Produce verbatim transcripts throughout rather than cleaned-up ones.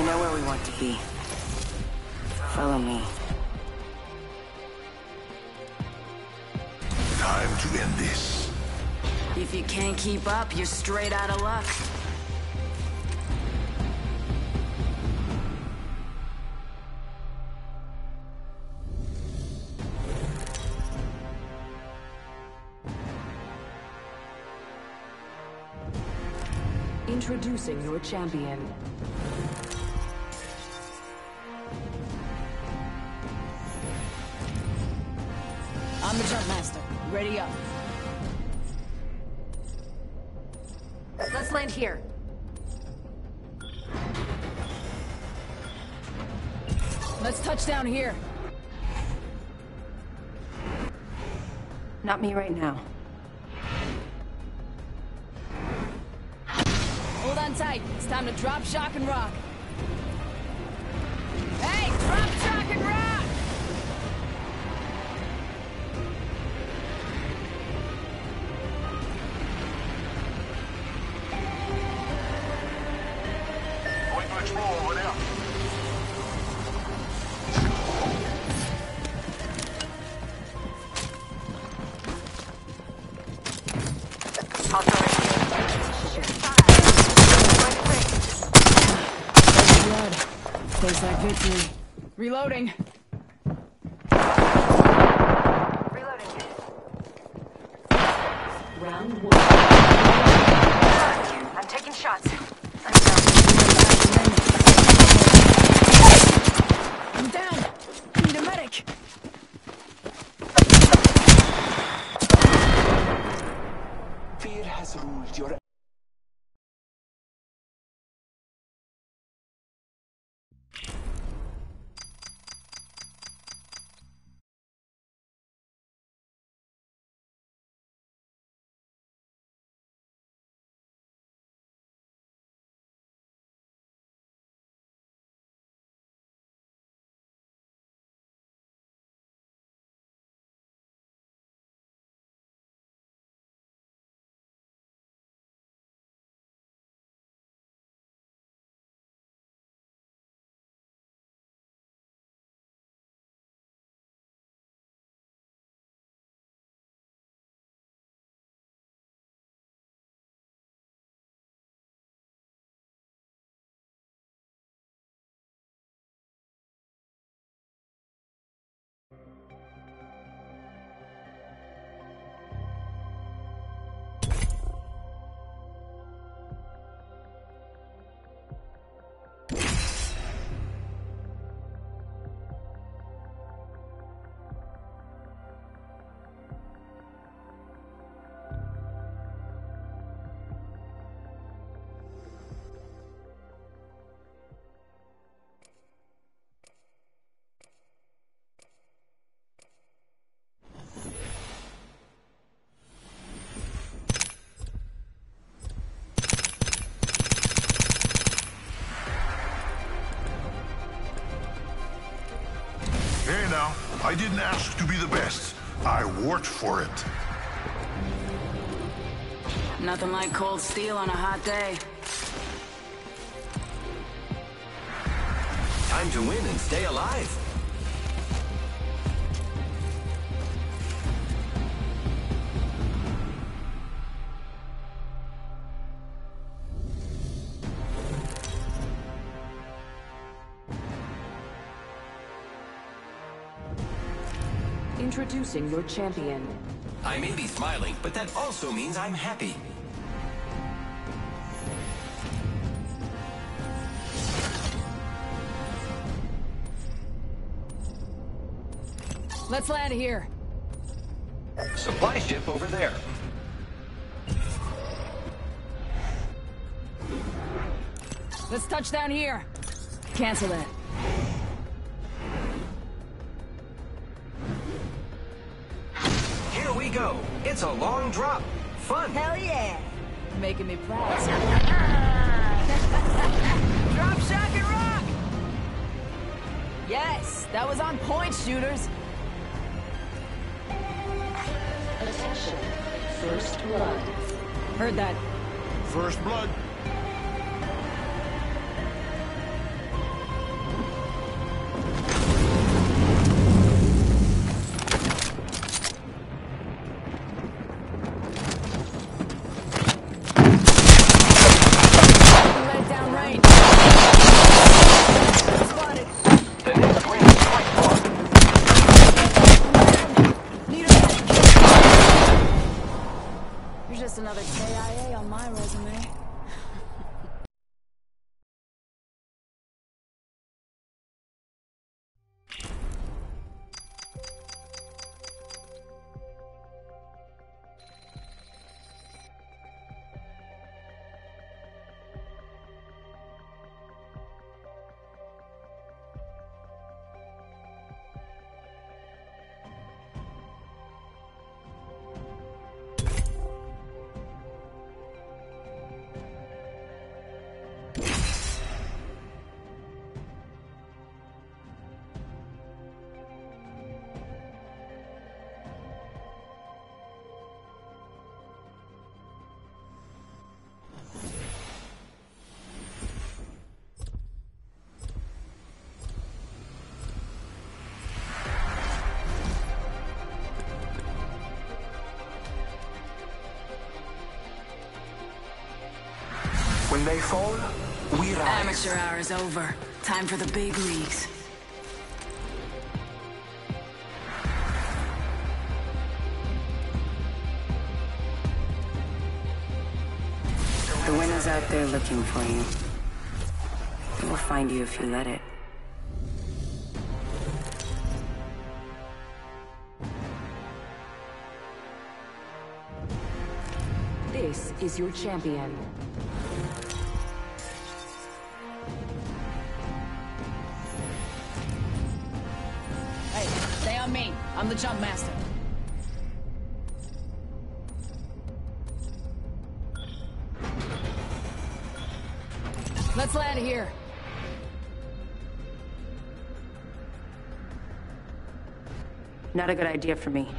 know where we want to be. Follow me. Time to end this. If you can't keep up, you're straight out of luck. Introducing your champion. I'm the jump master. Ready up. Let's land here. Let's touch down here. Not me right now. Hold on tight. It's time to drop, shock, and rock. Hey, drop, shock, and rock! Going to explore over there. Blood. Tastes like victory. Reloading. Reloading. Round one. I'm taking shots. I'm I'm down. I need a medic. Fear has ruled your Hey now, I didn't ask to be the best. I worked for it. Nothing like cold steel on a hot day. Time to win and stay alive. Introducing your champion. I may be smiling, but that also means I'm happy. Let's land here. Supply ship over there. Let's touch down here. Cancel that. Here we go. It's a long drop. Fun. Hell yeah. Making me proud. Drop, shock, and rock! Yes, that was on point, shooters. Attention. First blood. Heard that. First blood. When they fall, we rise. Amateur hour is over. Time for the big leagues. The winner's out there looking for you. It will find you if you let it. This is your champion. Hey, stay on me. I'm the jump master. Let's land here. Not a good idea for me.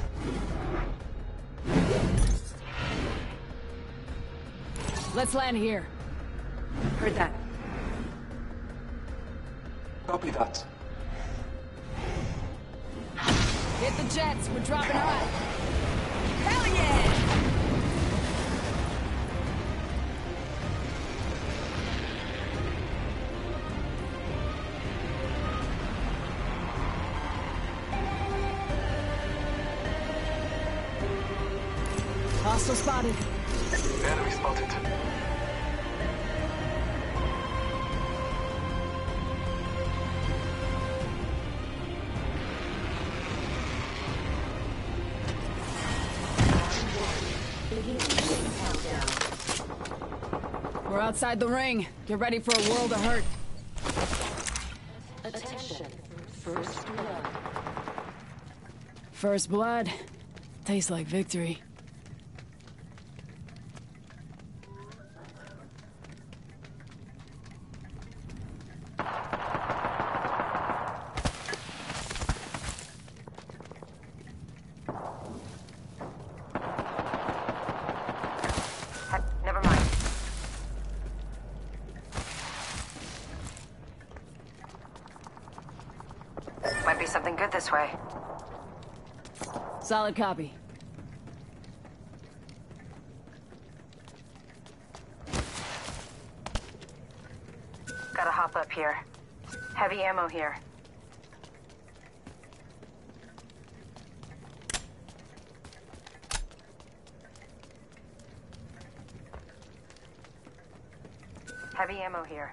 Let's land here. Heard that. Copy that. Hit the jets. We're dropping high. Hell yeah! Hostile spotted. Enemy spotted. We're outside the ring. Get ready for a world of hurt. Attention. First blood. First blood. Tastes like victory. Never mind. Might be something good this way. Solid copy. Gotta hop up here. Heavy ammo here. Heavy ammo here.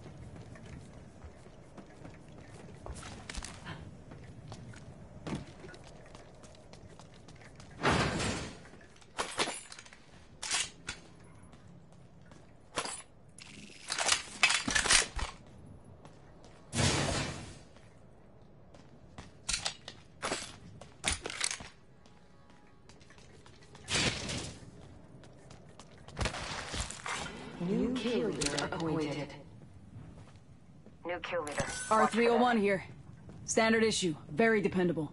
New kill leader appointed. New kill leader. R three oh one here. Standard issue. Very dependable.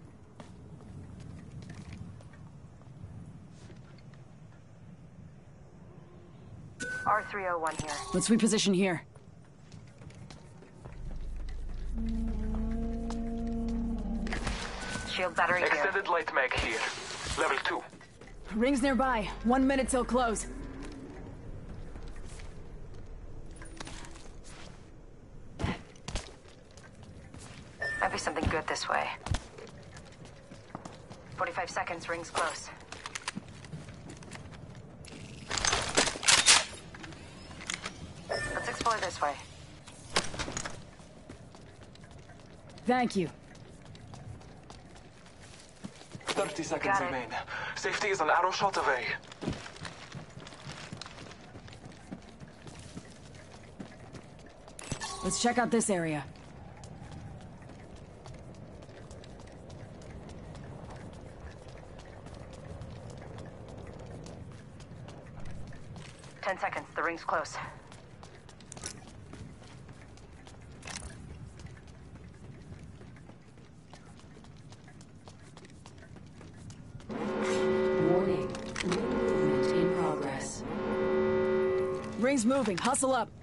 R three oh one here. Let's reposition here. Shield battery here. Extended light mag here. Level two. Ring's nearby. One minute till close. Might be something good this way. forty-five seconds, rings close. Let's explore this way. Thank you. thirty seconds Got it. remain. Safety is an arrow shot away. Let's check out this area. Ten seconds, the ring's close. Warning. Movement in progress. Ring's moving. Hustle up.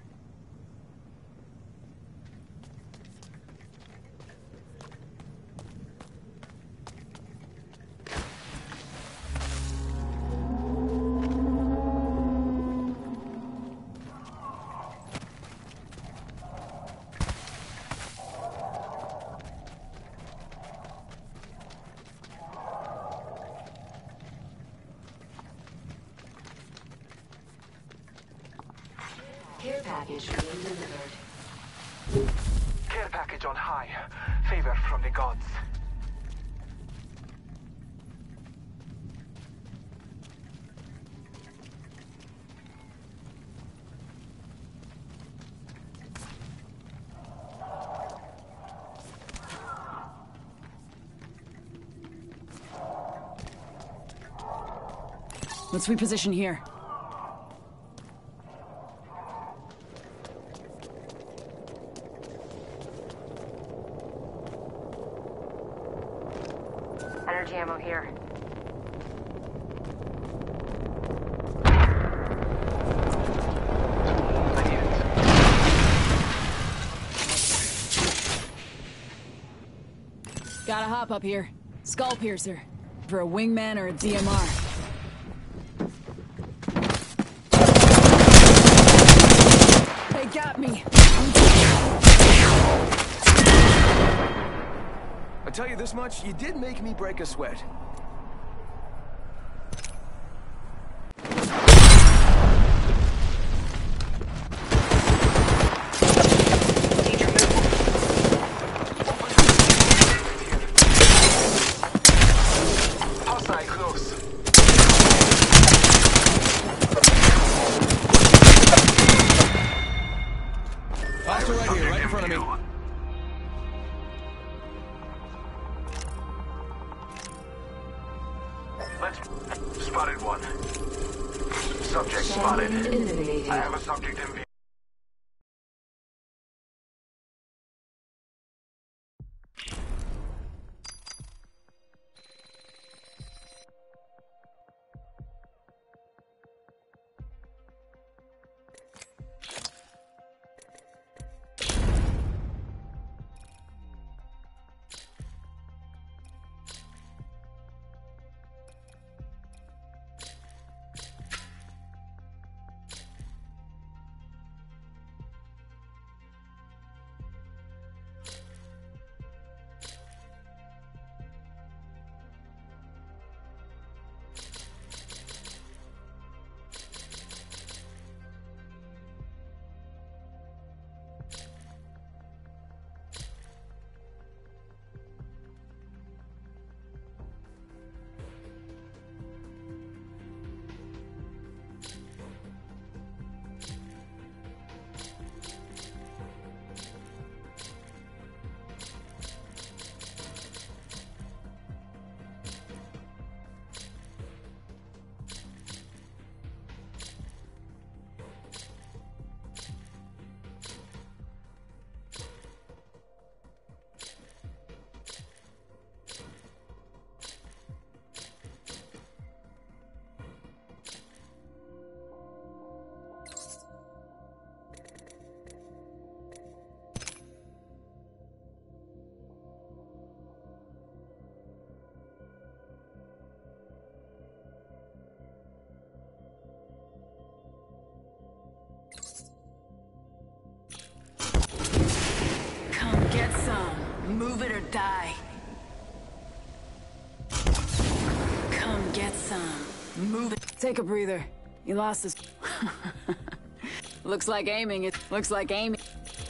package being delivered. Care package on high. Favor from the gods. Let's reposition here. Energy ammo here. I need it. Gotta hop up here. Skull piercer. For a wingman or a D M R. They got me. I tell you this much, you did make me break a sweat. Hostile close. Hostile right here, right in front of me. Let's... Spotted one. Subject spotted. Eliminated. I have a subject in view. Come get some. Move it or die. Come get some. Move it. Take a breather. You lost this. Looks like aiming. It looks like aiming.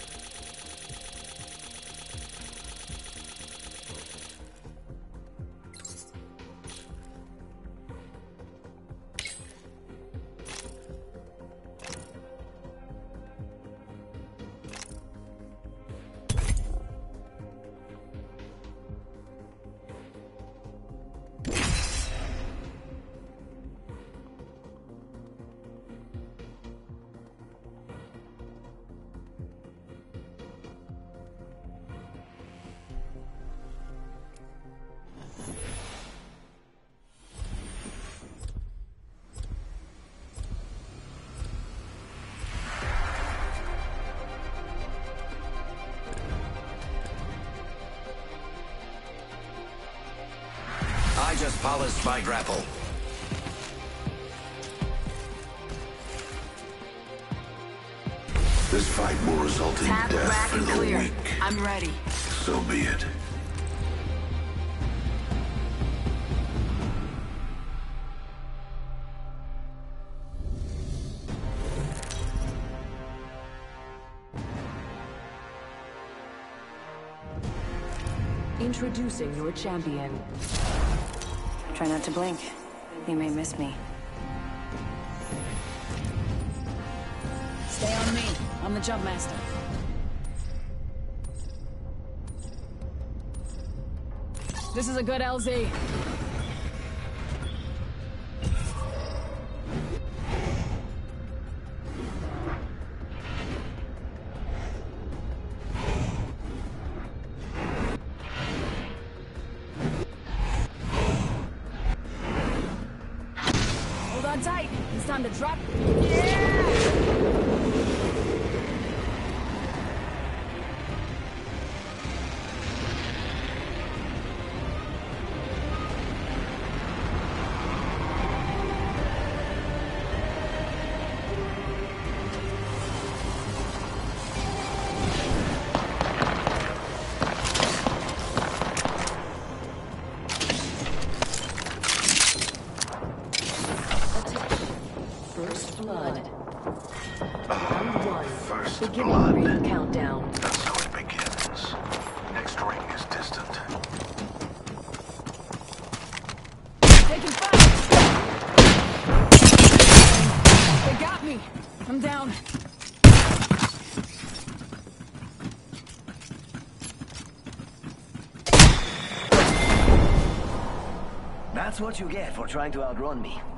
I just polished my grapple. This fight will result in Tap, death rack, for and the clear. weak. I'm ready. So be it. Introducing your champion. Try not to blink. You may miss me. Stay on me. I'm the jump master. This is a good L Z. Hold on tight. It's time to drop. Yeah! First blood. Round one. First Beginning blood. ring countdown. That's how it begins. Next ring is distant. Taking fire! They got me! I'm down. That's what you get for trying to outrun me.